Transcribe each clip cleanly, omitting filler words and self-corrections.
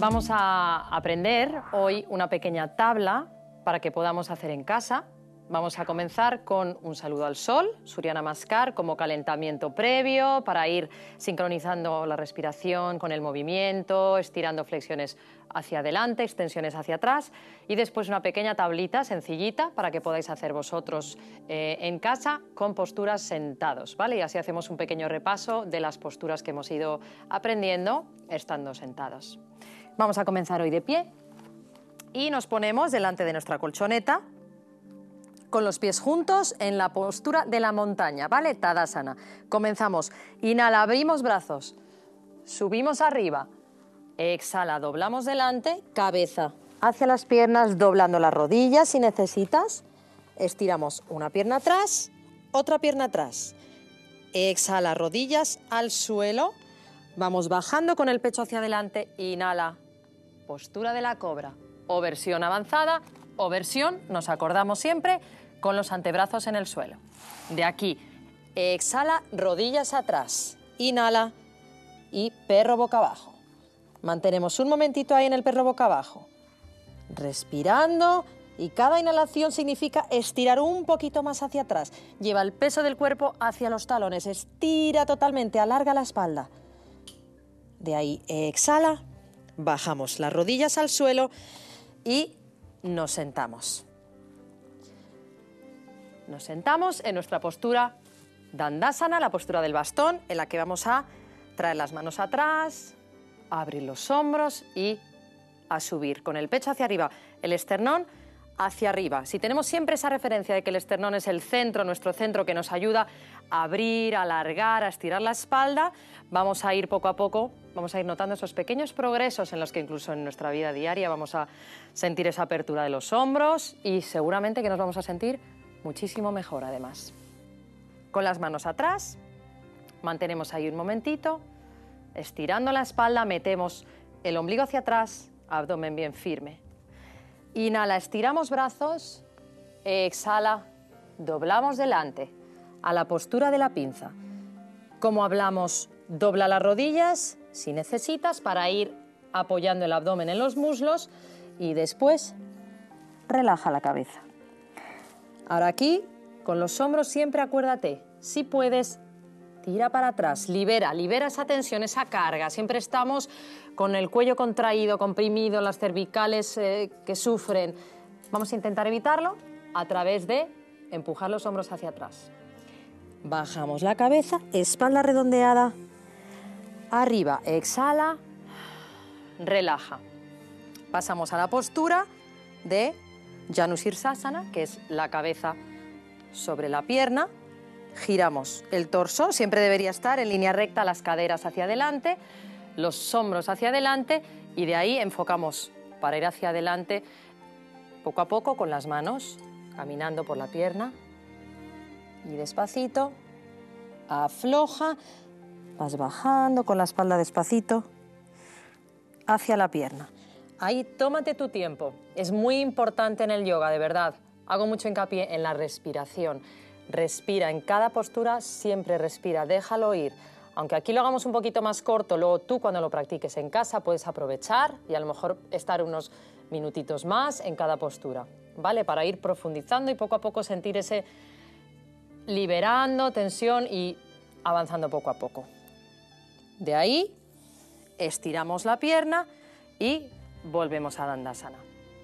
Vamos a aprender hoy una pequeña tabla para que podamos hacer en casa. Vamos a comenzar con un saludo al sol, Surya Namaskar, como calentamiento previo para ir sincronizando la respiración con el movimiento, estirando flexiones hacia adelante, extensiones hacia atrás, y después una pequeña tablita sencillita para que podáis hacer vosotros en casa con posturas sentados, ¿vale? Y así hacemos un pequeño repaso de las posturas que hemos ido aprendiendo estando sentados. Vamos a comenzar hoy de pie y nos ponemos delante de nuestra colchoneta con los pies juntos en la postura de la montaña, ¿vale? Tadasana. Comenzamos. Inhala, abrimos brazos. Subimos arriba. Exhala, doblamos delante. Cabeza hacia las piernas, doblando las rodillas si necesitas. Estiramos una pierna atrás, otra pierna atrás. Exhala, rodillas al suelo. Vamos bajando con el pecho hacia adelante. Inhala, postura de la cobra. O versión avanzada, o versión, nos acordamos siempre, con los antebrazos en el suelo. De aquí, exhala, rodillas atrás, inhala y perro boca abajo. Mantenemos un momentito ahí en el perro boca abajo, respirando, y cada inhalación significa estirar un poquito más hacia atrás. Lleva el peso del cuerpo hacia los talones, estira totalmente, alarga la espalda. De ahí, exhala, bajamos las rodillas al suelo y nos sentamos. Nos sentamos en nuestra postura Dandasana, la postura del bastón, en la que vamos a traer las manos atrás, abrir los hombros y a subir con el pecho hacia arriba, el esternón hacia arriba. Si tenemos siempre esa referencia de que el esternón es el centro, nuestro centro, que nos ayuda a abrir, a alargar, a estirar la espalda, vamos a ir poco a poco, vamos a ir notando esos pequeños progresos en los que incluso en nuestra vida diaria vamos a sentir esa apertura de los hombros y seguramente que nos vamos a sentir muchísimo mejor además. Con las manos atrás, mantenemos ahí un momentito, estirando la espalda, metemos el ombligo hacia atrás, abdomen bien firme. Inhala, estiramos brazos, exhala, doblamos delante, a la postura de la pinza. Como hablamos, dobla las rodillas si necesitas para ir apoyando el abdomen en los muslos y después relaja la cabeza. Ahora aquí, con los hombros siempre acuérdate, si puedes, tira para atrás, libera esa tensión, esa carga. Siempre estamos con el cuello contraído, comprimido, las cervicales que sufren. Vamos a intentar evitarlo a través de empujar los hombros hacia atrás. Bajamos la cabeza, espalda redondeada, arriba, exhala, relaja. Pasamos a la postura de Janusirsasana, que es la cabeza sobre la pierna. Giramos el torso, siempre debería estar en línea recta, las caderas hacia adelante, los hombros hacia adelante y de ahí enfocamos para ir hacia adelante poco a poco con las manos, caminando por la pierna y despacito, afloja, vas bajando con la espalda despacito hacia la pierna. Ahí tómate tu tiempo, es muy importante en el yoga, de verdad. Hago mucho hincapié en la respiración. Respira, en cada postura siempre respira, déjalo ir. Aunque aquí lo hagamos un poquito más corto, luego tú cuando lo practiques en casa puedes aprovechar y a lo mejor estar unos minutitos más en cada postura, ¿vale? Para ir profundizando y poco a poco sentir ese liberando tensión y avanzando poco a poco. De ahí estiramos la pierna y volvemos a Dandasana.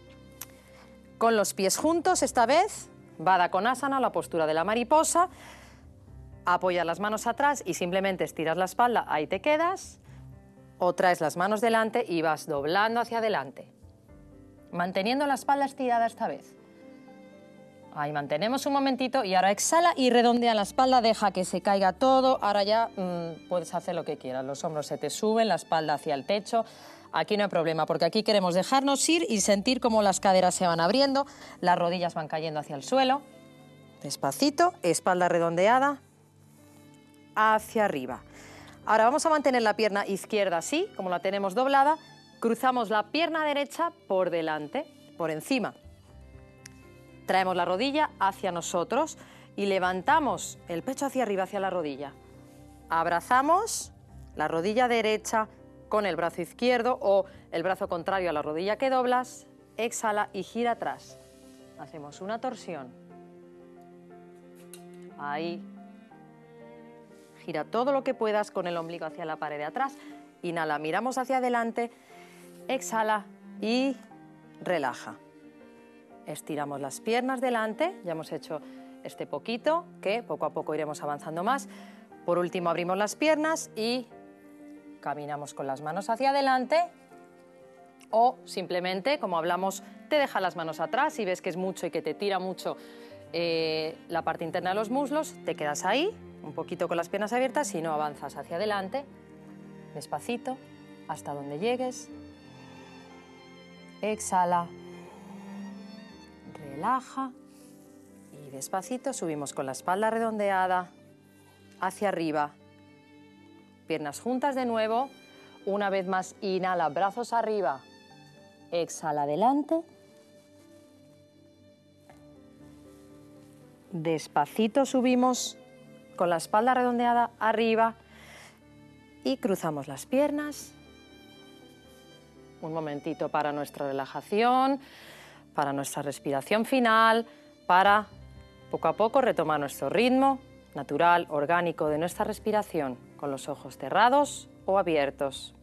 Con los pies juntos esta vez, Baddha Konasana, la postura de la mariposa, apoyas las manos atrás y simplemente estiras la espalda, ahí te quedas, o traes las manos delante y vas doblando hacia adelante, manteniendo la espalda estirada esta vez. Ahí mantenemos un momentito y ahora exhala y redondea la espalda, deja que se caiga todo, ahora ya puedes hacer lo que quieras, los hombros se te suben, la espalda hacia el techo. Aquí no hay problema, porque aquí queremos dejarnos ir y sentir cómo las caderas se van abriendo, las rodillas van cayendo hacia el suelo. Despacito, espalda redondeada, hacia arriba. Ahora vamos a mantener la pierna izquierda así, como la tenemos doblada, cruzamos la pierna derecha por delante, por encima. Traemos la rodilla hacia nosotros y levantamos el pecho hacia arriba, hacia la rodilla. Abrazamos la rodilla derecha con el brazo izquierdo o el brazo contrario a la rodilla que doblas, exhala y gira atrás. Hacemos una torsión. Ahí. Gira todo lo que puedas con el ombligo hacia la pared de atrás. Inhala, miramos hacia adelante, exhala y relaja. Estiramos las piernas delante, ya hemos hecho este poquito, que poco a poco iremos avanzando más. Por último, abrimos las piernas y caminamos con las manos hacia adelante o simplemente, como hablamos, te deja las manos atrás. Si ves que es mucho y que te tira mucho la parte interna de los muslos, te quedas ahí, un poquito con las piernas abiertas, si no avanzas hacia adelante, despacito, hasta donde llegues. Exhala, relaja y despacito subimos con la espalda redondeada hacia arriba. Piernas juntas de nuevo. Una vez más, inhala, brazos arriba. Exhala, adelante. Despacito subimos con la espalda redondeada arriba y cruzamos las piernas. Un momentito para nuestra relajación, para nuestra respiración final, para poco a poco retomar nuestro ritmo natural, orgánico de nuestra respiración, con los ojos cerrados o abiertos.